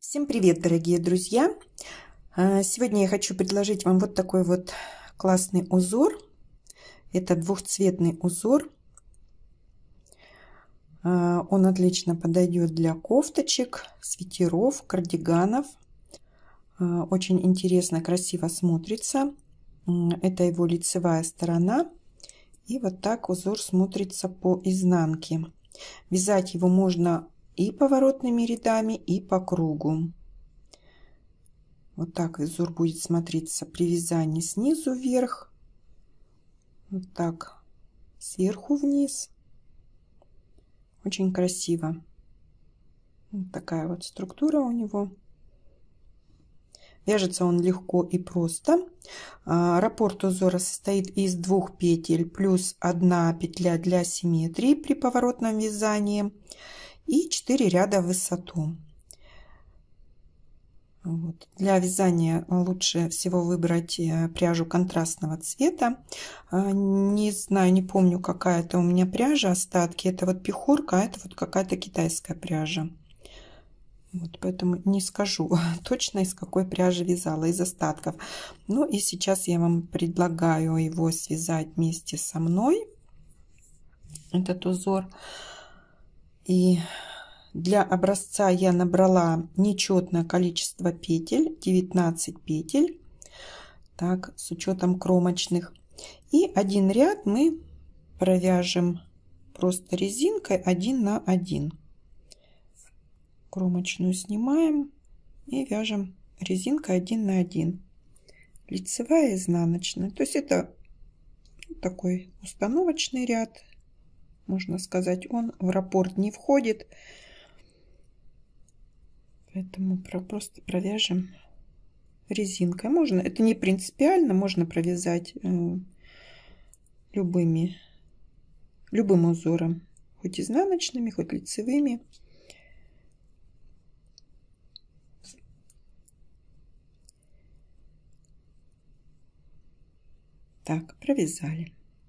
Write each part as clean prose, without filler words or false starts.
Всем привет, дорогие друзья! Сегодня я хочу предложить вам вот такой вот классный узор. Это двухцветный узор. Он отлично подойдет для кофточек, свитеров, кардиганов. Очень интересно, красиво смотрится. Это его лицевая сторона. И вот так узор смотрится по изнанке. Вязать его можно и поворотными рядами, и по кругу. Вот так узор будет смотреться при вязании снизу вверх. Вот так сверху вниз. Очень красиво. Вот такая вот структура у него. Вяжется он легко и просто. Раппорт узора состоит из 2 петель плюс 1 петля для симметрии при поворотном вязании и 4 ряда в высоту. Вот. Для вязания лучше всего выбрать пряжу контрастного цвета. Не знаю, не помню, какая это у меня пряжа, остатки. Это вот пехорка, а это вот какая-то китайская пряжа. Вот, поэтому не скажу точно, из какой пряжи вязала, из остатков. Ну и сейчас я вам предлагаю его связать вместе со мной, этот узор. И для образца я набрала нечетное количество петель, 19 петель, так, с учетом кромочных. И один ряд мы провяжем просто резинкой 1 на 1. Кромочную снимаем и вяжем резинкой 1 на 1. Лицевая и изнаночная. То есть это такой установочный ряд, можно сказать. Он в раппорт не входит. Поэтому просто провяжем резинкой. Можно, это не принципиально, можно провязать любым узором. Хоть изнаночными, хоть лицевыми. Так, провязали.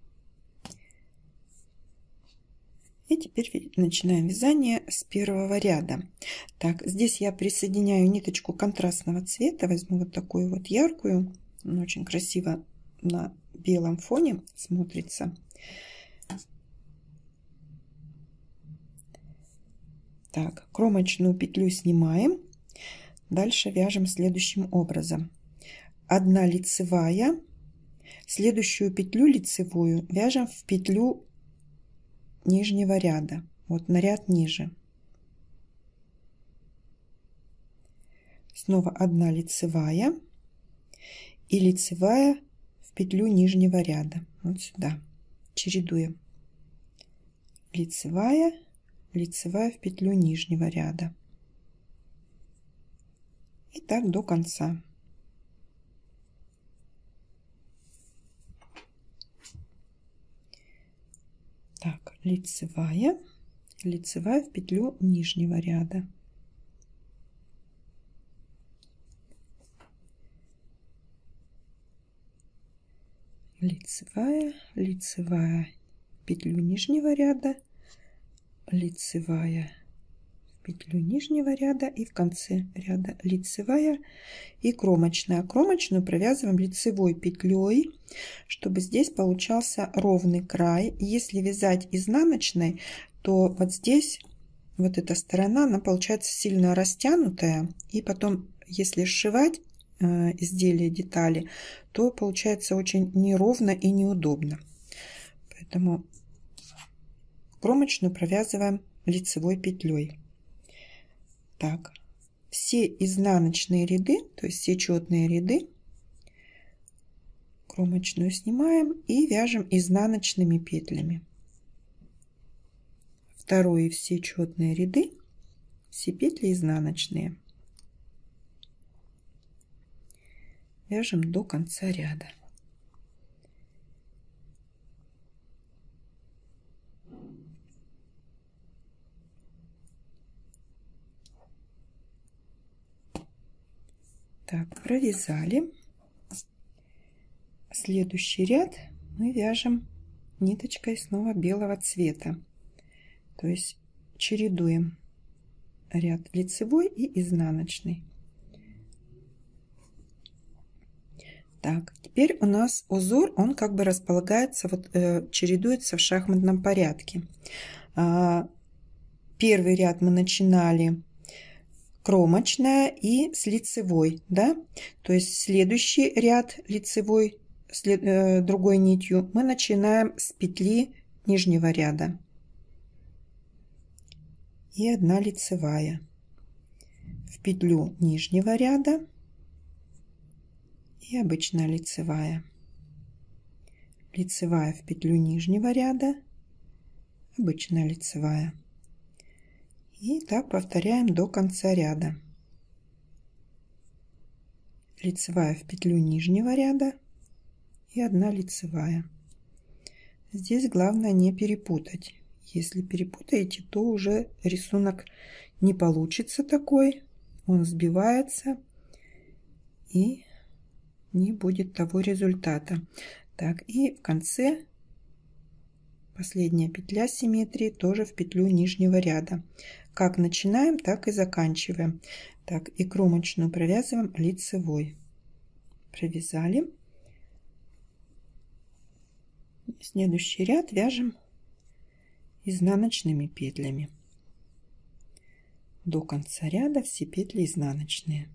И теперь начинаем вязание с первого ряда. Так, здесь я присоединяю ниточку контрастного цвета. Возьму вот такую вот яркую. Она очень красиво на белом фоне смотрится. Так, кромочную петлю снимаем. Дальше вяжем следующим образом. 1 лицевая. Следующую петлю лицевую вяжем в петлю нижнего ряда, вот на ряд ниже. Снова 1 лицевая и лицевая в петлю нижнего ряда, вот сюда. Чередуем. Лицевая, лицевая в петлю нижнего ряда. И так до конца. Так, лицевая, лицевая в петлю нижнего ряда. Лицевая, лицевая в петлю нижнего ряда, лицевая в петлю нижнего ряда и в конце ряда лицевая и кромочная. Кромочную провязываем лицевой петлей, чтобы здесь получался ровный край. Если вязать изнаночной, то вот здесь вот эта сторона, она получается сильно растянутая, и потом, если сшивать изделия, детали, то получается очень неровно и неудобно. Поэтому кромочную провязываем лицевой петлей. Так, все изнаночные ряды, то есть все четные ряды, кромочную снимаем и вяжем изнаночными петлями. Второе, все четные ряды, все петли изнаночные. Вяжем до конца ряда. Так, провязали. Следующий ряд мы вяжем ниточкой снова белого цвета. То есть чередуем ряд лицевой и изнаночный. Так, теперь у нас узор, он как бы располагается, вот чередуется в шахматном порядке. Первый ряд мы начинали кромочная и с лицевой, да, то есть следующий ряд лицевой другой нитью мы начинаем с петли нижнего ряда и 1 лицевая в петлю нижнего ряда и обычная лицевая, лицевая в петлю нижнего ряда, обычная лицевая. И так повторяем до конца ряда. Лицевая в петлю нижнего ряда и 1 лицевая. Здесь главное не перепутать. Если перепутаете, то уже рисунок не получится такой, он сбивается и не будет того результата. Так, и в конце последняя петля симметрии тоже в петлю нижнего ряда. Как начинаем, так и заканчиваем. Так, и кромочную провязываем лицевой. Провязали. Следующий ряд вяжем изнаночными петлями. До конца ряда все петли изнаночные.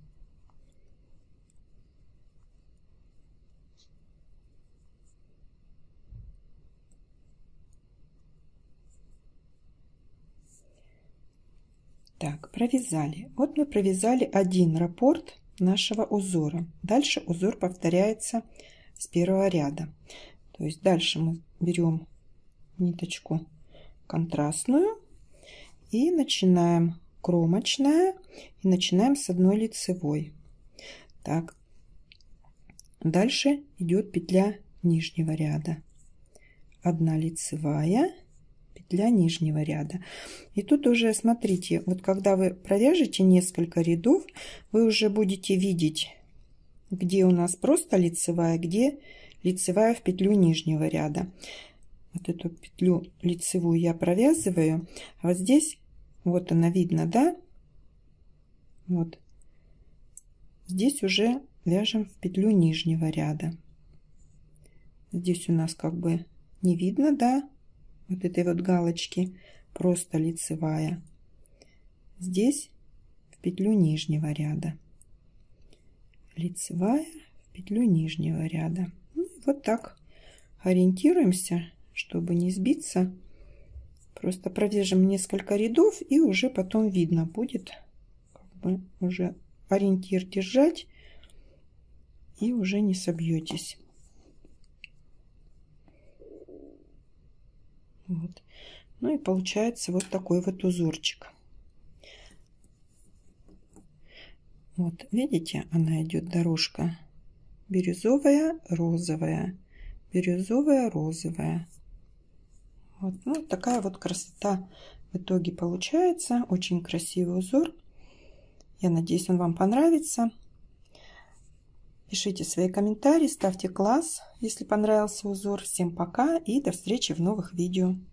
Так, провязали. Вот мы провязали 1 раппорт нашего узора. Дальше узор повторяется с первого ряда. То есть дальше мы берем ниточку контрастную и начинаем кромочная и начинаем с 1 лицевой. Так, дальше идет петля нижнего ряда, 1 лицевая, петля нижнего ряда. И тут уже смотрите, вот когда вы провяжете несколько рядов, вы уже будете видеть, где у нас просто лицевая, где лицевая в петлю нижнего ряда. Вот эту петлю лицевую я провязываю, а вот здесь вот она видно, да? Вот здесь уже вяжем в петлю нижнего ряда. Здесь у нас как бы не видно, да, вот этой вот галочки, просто лицевая. Здесь в петлю нижнего ряда, лицевая в петлю нижнего ряда. Ну, вот так ориентируемся, чтобы не сбиться. Просто провяжем несколько рядов и уже потом видно будет, как бы уже ориентир держать и уже не собьетесь. Вот. Ну и получается вот такой вот узорчик. Вот видите, она идет дорожка бирюзовая, розовая, бирюзовая, розовая. Вот, ну, такая вот красота в итоге получается. Очень красивый узор. Я надеюсь, он вам понравится. Пишите свои комментарии, ставьте класс, если понравился узор. Всем пока и до встречи в новых видео.